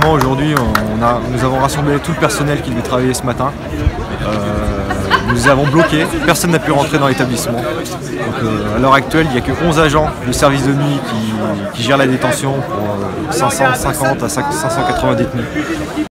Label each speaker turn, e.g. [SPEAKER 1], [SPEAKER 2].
[SPEAKER 1] concrètement, aujourd'hui, nous avons rassemblé tout le personnel qui devait travailler ce matin. Nous les avons bloqués, personne n'a pu rentrer dans l'établissement. Donc à l'heure actuelle, il n'y a que 11 agents de service de nuit qui gèrent la détention pour 550 à 580 détenus.